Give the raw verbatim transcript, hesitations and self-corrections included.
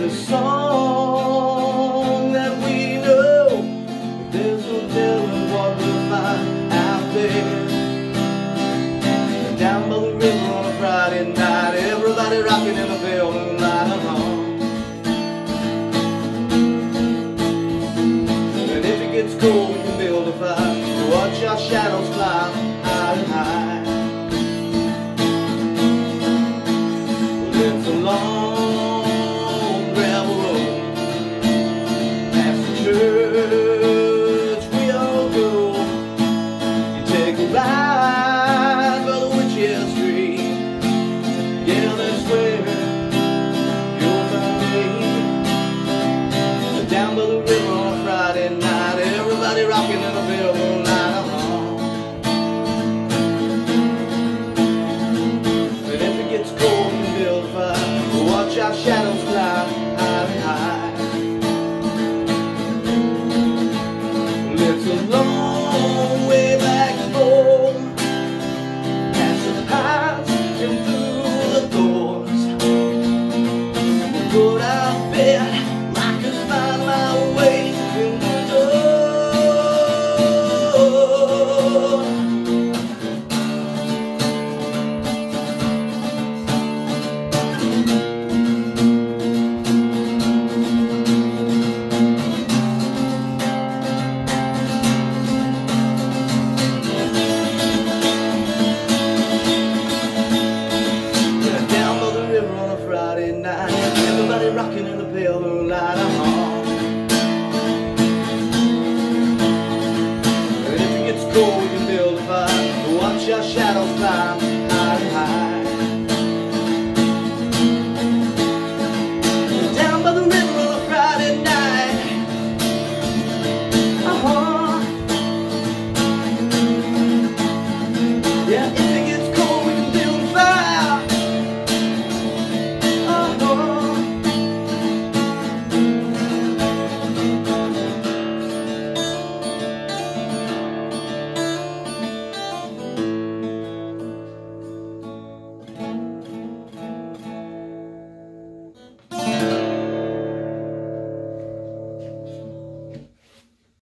the song that we know. There's no telling what we'll find out there. Down by the river on a Friday night, everybody rocking in the pale moonlight alone. And if it gets cold, we can build a fire. Watch our shadows climb high and high. It's a long gravel road past the church we all go. You take a ride by the Witch's Street. Yeah, that's where you'll find me. Down by the river on a Friday night, everybody rocking in the pale moonlight alone. And if it gets cold, watch our shadows climb high and high. It's a long way back home, past the pines and through the doors. We'll go down bed, rock and find my way in the door. Friday night, everybody rocking in the pale moon.